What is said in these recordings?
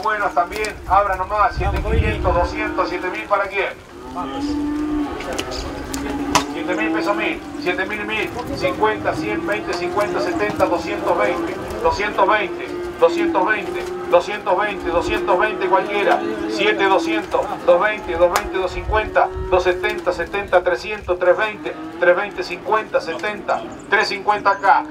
buenos también. Abra nomás, 7.500, 200, 7.000 para quién. 7.000 pesos 1.000, 7.000 y 1.000, 50, 100, 20, 50, 70, 220, 220, 220, 220, 220 cualquiera, 7, 200, 220, 220, 250, 270, 70, 300, 320, 320, 50, 70, 350 acá,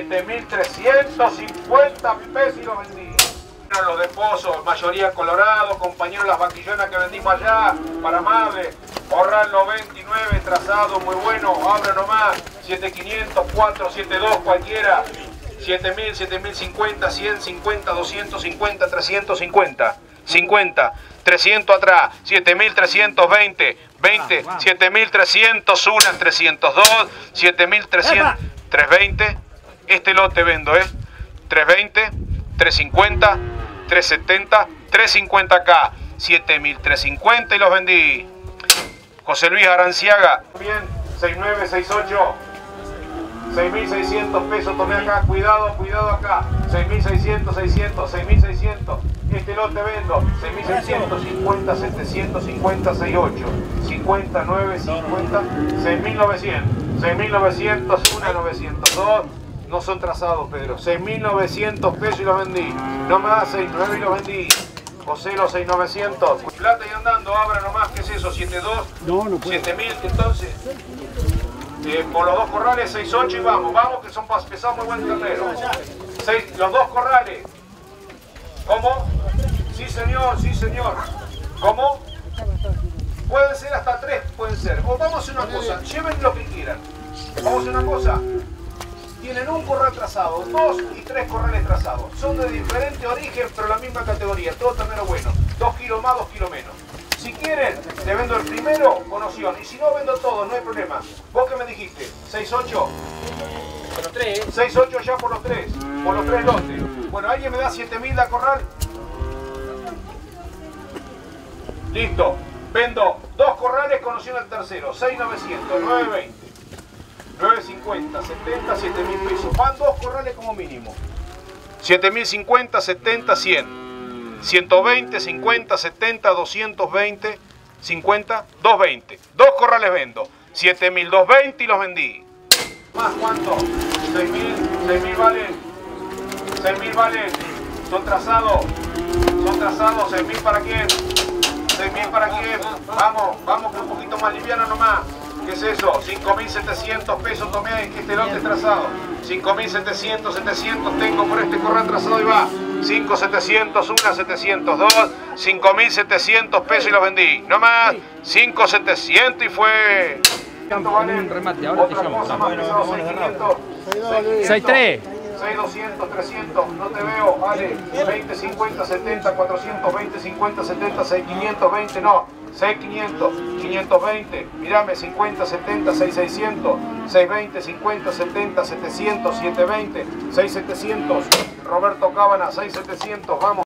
7.350 pesos y los vendí. Los de Pozo, mayoría Colorado, compañeros las vaquillonas que vendimos allá, para madre, Corral 99, trazado muy bueno, abra nomás, 7.500, 4, 7.2 cualquiera, 7.000, 7.050, 100, 50, 250, 350, 50, 300 atrás, 7.320, 20, 7.300, una, 302, 7.300, 320, este lote vendo, 320, 350, 370, 350 acá, 7.350 y los vendí. José Luis Aranciaga, bien, 69, 68, 6.600 pesos, tomé acá, cuidado, cuidado acá, 6.600, 600, 6.600, este lote vendo, 6.600, 50, 750, 68, 59, 50, 6.900, 6.900, una, 902, no son trazados, Pedro, 6.900 pesos y los vendí, no me da 6.9 y los vendí. José, los 6.900, plata y andando, abra nomás, ¿qué es eso? 7.2, no, no 7.000, entonces, por los dos corrales, 6.8 y vamos, que son pesados muy buen ternero. Los dos corrales, ¿cómo? Sí señor, sí señor, ¿cómo? Pueden ser hasta 3, pueden ser, o vamos a hacer una cosa, lleven lo que quieran, vamos a hacer una cosa. Tienen un corral trazado, 2 y 3 corrales trazados. Son de diferente origen, pero la misma categoría. Todo ternero bueno. 2 kilos más, 2 kilos menos. Si quieren, le vendo el primero con opción. Y si no, vendo todo, no hay problema. ¿Vos qué me dijiste? ¿6.8? Por los 3. 6.8 ya por los 3. Por los 3 lotes. Bueno, ¿alguien me da 7.000 la corral? Listo. Vendo 2 corrales con opción al tercero. 6.900, 9.20. 9.50, 70, 7.000 pesos. Van 2 corrales como mínimo. 7.050, 70, 100. 120, 50, 70, 220, 50, 220. 2 corrales vendo. 7.000, 220 y los vendí. ¿Más cuánto? 6.000 valen. 6.000 valen. Son trazados. Son trazados. 6.000 para quién. 6.000 para quién. Vamos que un poquito más liviano nomás. ¿Qué es eso? 5.700 pesos tomé ahí, que este lote trazado. 5.700, 700 tengo por este corral trazado y va. 5.700, una, 702, 5.700 pesos y los vendí. No más, 5.700 y fue. ¿Cuánto vale? Un remate, ahora te llamo. 6.3. 6.200, 300, no te veo, vale, 20, 50, 70, 420, 50, 70, 6.500, 20, no, 6.500, 520, mirame, 50, 70, 6.600, 6.20, 50, 70, 700, 720, 6.700, Roberto Cábana, 6.700, vamos.